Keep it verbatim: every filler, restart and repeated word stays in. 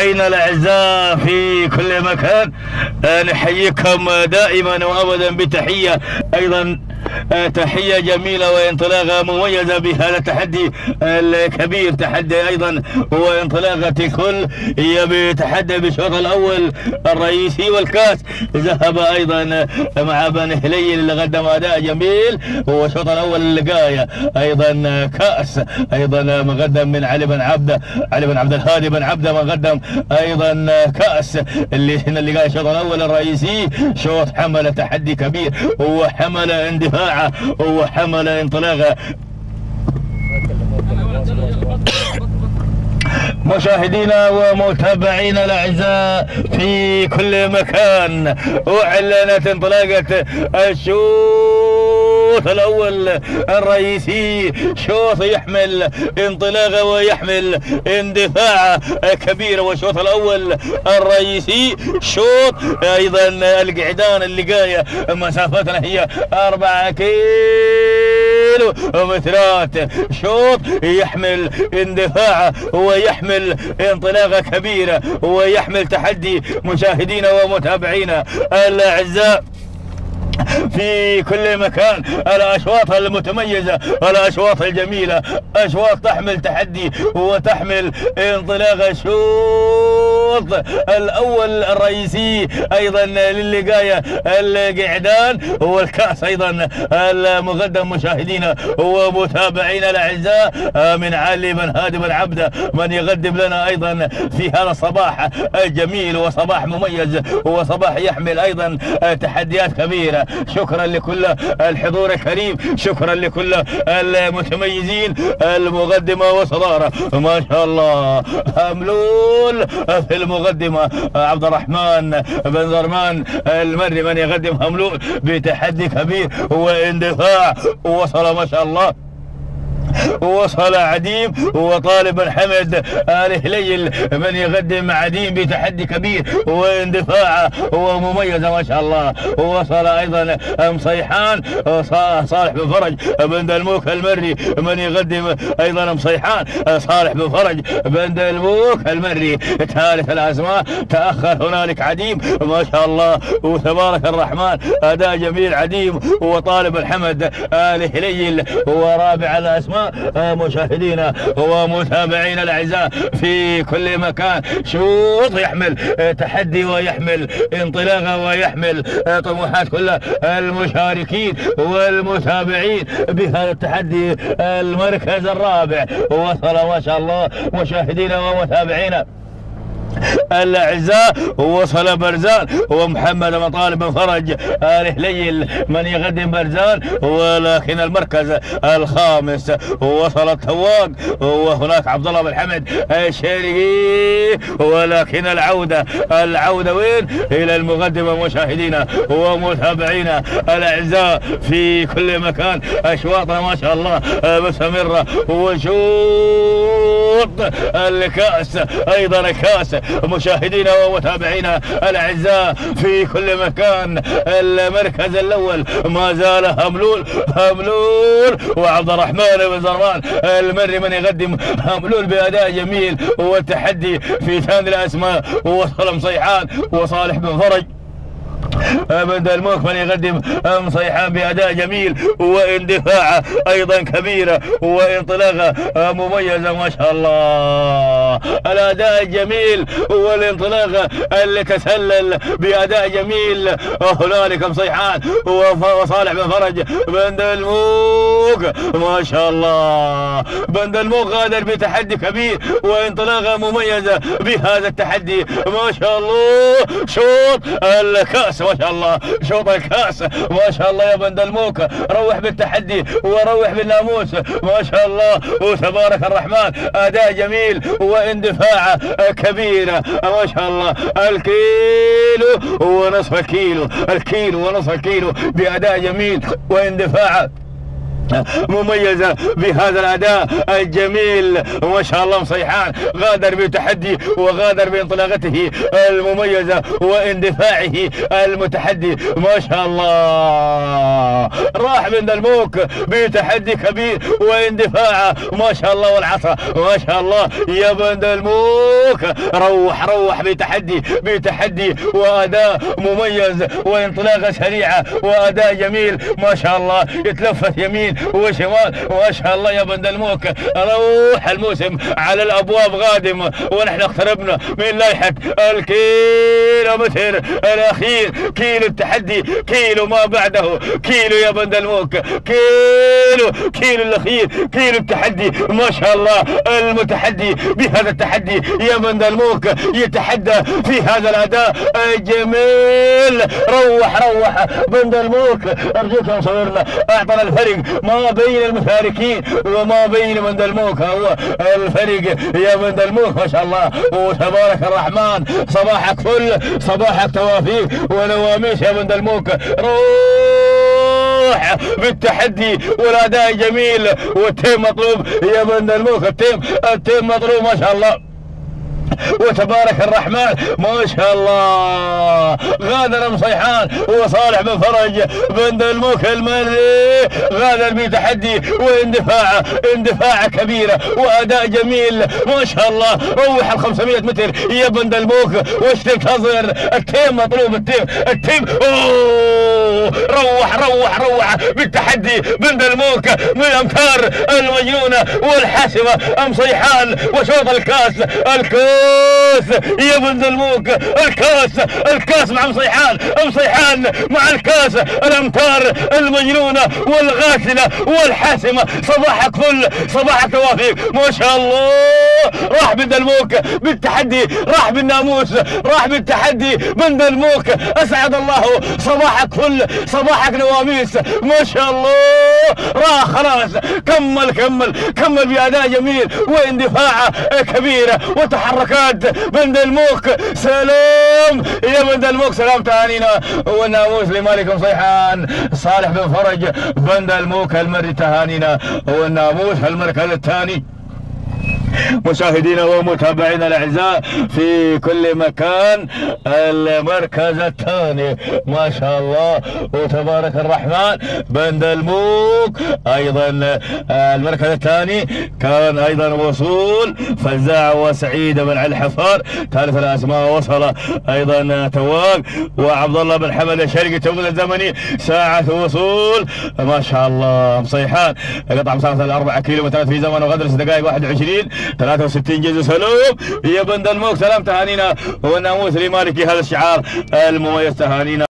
متابعينا الاعزاء في كل مكان، نحييكم دائما وابدا بتحيه، ايضا تحيه جميله وانطلاقه مميزه بهذا التحدي الكبير، تحدي ايضا وانطلاقه الكل هي بتحدي بالشوط الاول الرئيسي والكاس. ذهب ايضا مع بني هليل اللي قدم اداء جميل، والشوط الاول اللقايه ايضا كاس، ايضا مقدم من علي بن عبده، علي بن عبد الهادي بن عبده مقدم ايضا كاس. اللي هنا اللقاء الشوط الاول الرئيسي شوط حمل تحدي كبير، وحمل اندفاعه وحمل انطلاقه. مشاهدينا ومتابعينا الاعزاء في كل مكان، اعلنت انطلاقه الشوط الاول الرئيسي، شوط يحمل انطلاقه ويحمل اندفاع كبيره. والشوط الاول الرئيسي شوط ايضا القعدان اللقايه مسافتنا هي أربعة كيلو مترات، شوط يحمل اندفاع ويحمل انطلاقه كبيره ويحمل تحدي. مشاهدينا ومتابعينا الاعزاء في كل مكان، الاشواط المتميزه، الاشواط الجميله، اشواط تحمل تحدي وتحمل انطلاقه. الشوط الاول الرئيسي ايضا للقايه القعدان والكاس ايضا المقدم مشاهدينا ومتابعينا الاعزاء من علي بن هادي بن عبده، من يقدم لنا ايضا في هذا الصباح الجميل وصباح مميز وصباح يحمل ايضا تحديات كبيره. شكرا لكل الحضور الكريم، شكرا لكل المتميزين، المقدمه وصداره ما شاء الله. هملول في المقدمه عبد الرحمن بن زرمان المري، من يقدم هملول بتحدي كبير واندفاع، وصل ما شاء الله، وصل عديم وطالب بن حمد آل هليل، من يقدم عديم بتحدي كبير واندفاع ومميزه ما شاء الله. وصل ايضا مصيحان صالح بن فرج بن دلموك المري، من يقدم ايضا مصيحان صالح بن فرج بن دلموك المري. ثالث الاسماء تاخر هنالك عديم ما شاء الله وتبارك الرحمن، اداء جميل عديم وطالب بن حمد آل هليل. ورابع الاسماء مشاهدينا ومتابعينا الاعزاء في كل مكان، شوط يحمل تحدي ويحمل انطلاقه ويحمل طموحات كل المشاركين والمتابعين بهذا التحدي. المركز الرابع وصل ما شاء الله مشاهدينا ومتابعينا الاعزاء، وصل برزان ومحمد بن طالب بن فرج آل هليل، من يقدم برزان. ولكن المركز الخامس وصل التواق، وهناك عبد الله بن حمد الشيري. ولكن العوده العوده وين؟ الى المقدمه مشاهدينا ومتابعينا الاعزاء في كل مكان. اشواطنا ما شاء الله مستمره، وشوط الكاس ايضا كاس مشاهدينا ومتابعينا الاعزاء في كل مكان. المركز الاول ما زال هملول هملول وعبد الرحمن بن زرمان المري، من يقدم هملول باداء جميل والتحدي في ثاني الاسماء. وصل مصيحان وصالح بن فرج بن دلموك، من يقدم مصيحان باداء جميل واندفاع ايضا كبيره وانطلاقه مميزه ما شاء الله. الاداء الجميل والانطلاقه اللي تسلل باداء جميل. هنالك مصيحان وصالح بن فرج بن دلموك ما شاء الله. بن دلموك غادر بتحدي كبير وانطلاقه مميزه بهذا التحدي ما شاء الله. شوط الكاس ما شاء الله، شوط الكاس ما شاء الله يا بن دلموك، روح بالتحدي وروح بالناموس ما شاء الله وتبارك الرحمن. اداء جميل واندفاع كبيره ما شاء الله. الكيلو ونصف الكيلو، الكيلو ونصف الكيلو باداء جميل واندفاع مميزة بهذا الأداء الجميل ما شاء الله. مصيحان غادر بتحدي وغادر بانطلاقته المميزة واندفاعه المتحدي ما شاء الله. راح بن دلموك بتحدي كبير واندفاعه ما شاء الله، والعصا ما شاء الله يا بن دلموك. روح روح بتحدي بتحدي وأداء مميز وانطلاقة سريعة وأداء جميل ما شاء الله. يتلفت يمين وشمال ما شاء الله يا بن دلموك. روح الموسم على الابواب قادم ونحن اقتربنا من لائحه الكيلومتر الاخير، كيلو التحدي، كيلو ما بعده، كيلو يا بن دلموك، كيلو كيلو الاخير، كيلو التحدي ما شاء الله. المتحدي بهذا التحدي يا بن دلموك يتحدى في هذا الاداء الجميل. روح روح بن دلموك، ارجوك يا مصورنا اعطنا الفرق ما بين المشاركين وما بين بن دلموك. هو الفرق يا بن دلموك ما شاء الله وتبارك الرحمن. صباحك فل، صباحك توافيق ونواميس يا بن دلموك. روح بالتحدي والاداء جميل والتيم مطلوب يا بن دلموك. التيم التيم مطلوب ما شاء الله وتبارك الرحمن ما شاء الله. غادر مصيحان وصالح بن فرج بن دلموك المري غادر بتحدي واندفاع اندفاع كبيره واداء جميل ما شاء الله. روح ال خمسمائة متر يا بن دلموك وش تنتظر؟ التيم مطلوب، التيم التيم أوه. روح روح روح بالتحدي بن دلموك من الامتار المجنونه والحاسمه مصيحان وشوط الكاس. الكاس يا بن دلموك، الكاس الكاس مع مصيحان، مصيحان مع الكاس. الامتار المجنونه والغاسله والحاسمه. صباحك فل، صباحك توافيق ما شاء الله. راح بن دلموك بالتحدي، راح بالناموس، راح بالتحدي بن دلموك. اسعد الله صباحك فل، صباحك نواميس ما شاء الله. راح خلاص كمل كمل كمل باداء جميل واندفاع كبيره وتحركات بن دلموك. سلام يا بن دلموك، سلام تهانينا والناموس لمالك مصيحان. صالح بن فرج بن دلموك المري تهانينا والناموس المركز الثاني. مشاهدينا ومتابعينا الاعزاء في كل مكان، المركز الثاني ما شاء الله وتبارك الرحمن بن دلموك. ايضا المركز الثاني كان ايضا وصول فزاع وسعيد بن علي الحفار. ثالث الاسماء وصل ايضا تواق وعبد الله بن حمد الشرقي. التوقيت الزمني ساعة وصول ما شاء الله. مصيحان قطع مسافة أربعة كيلومترات في زمن وغدر ست دقائق واحد وعشرين ثلاثة وستين جزء. سلام يا بن دلموك، سلام تهانينا والناموس لمالكي. هذا الشعار المميز تهانينا.